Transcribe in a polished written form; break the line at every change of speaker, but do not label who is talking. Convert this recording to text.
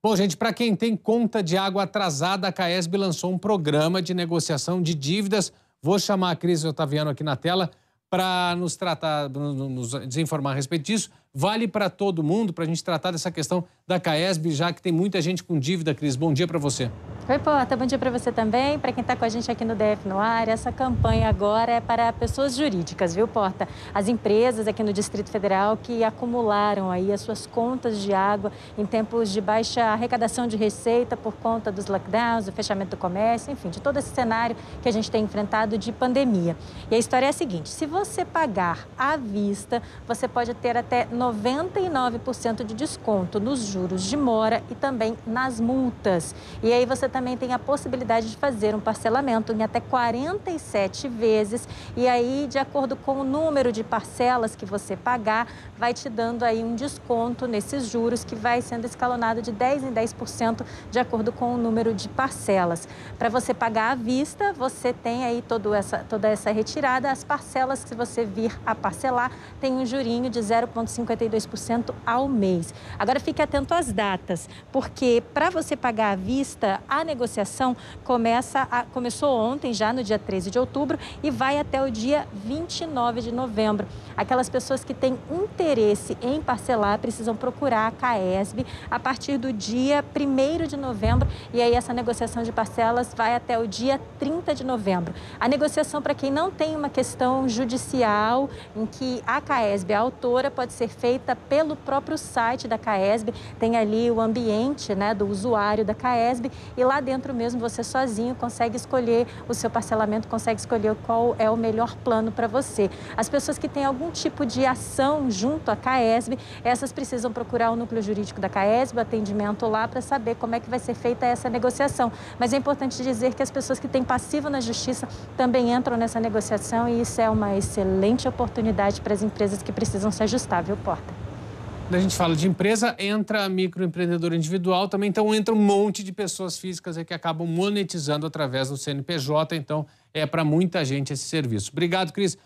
Bom, gente, para quem tem conta de água atrasada, a CAESB lançou um programa de negociação de dívidas. Vou chamar a Cris Otaviano aqui na tela para nos desinformar a respeito disso. Vale para todo mundo, para a gente tratar dessa questão da CAESB, já que tem muita gente com dívida, Cris. Bom dia para você.
Oi, Porta. Bom dia para você também, para quem está com a gente aqui no DF no ar. Essa campanha agora é para pessoas jurídicas, viu, Porta? As empresas aqui no Distrito Federal que acumularam aí as suas contas de água em tempos de baixa arrecadação de receita por conta dos lockdowns, do fechamento do comércio, enfim, de todo esse cenário que a gente tem enfrentado de pandemia. E a história é a seguinte: se você pagar à vista, você pode ter até 99% de desconto nos juros de mora e também nas multas. E aí você também tem a possibilidade de fazer um parcelamento em até 47 vezes. E aí, de acordo com o número de parcelas que você pagar, vai te dando aí um desconto nesses juros que vai sendo escalonado de 10% em 10% de acordo com o número de parcelas. Para você pagar à vista, você tem aí toda essa retirada. As parcelas que você vir a parcelar tem um jurinho de 0,52% ao mês. Agora fique atento às datas, porque para você pagar à vista, a negociação começou ontem, já no dia 13 de outubro, e vai até o dia 29 de novembro. Aquelas pessoas que têm interesse em parcelar precisam procurar a CAESB a partir do dia 1º de novembro, e aí essa negociação de parcelas vai até o dia 30 de novembro. A negociação, para quem não tem uma questão judicial em que a CAESB é a autora, pode ser feita pelo próprio site da CAESB, tem ali o ambiente, né, do usuário da CAESB, e lá dentro mesmo você sozinho consegue escolher o seu parcelamento, consegue escolher qual é o melhor plano para você. As pessoas que têm algum tipo de ação junto à CAESB, essas precisam procurar o núcleo jurídico da CAESB, o atendimento lá, para saber como é que vai ser feita essa negociação. Mas é importante dizer que as pessoas que têm passivo na justiça também entram nessa negociação, e isso é uma excelente oportunidade para as empresas que precisam se ajustar, viu, Porta?
Quando a gente fala de empresa, entra microempreendedor individual também, então entra um monte de pessoas físicas que acabam monetizando através do CNPJ, então é para muita gente esse serviço. Obrigado, Cris.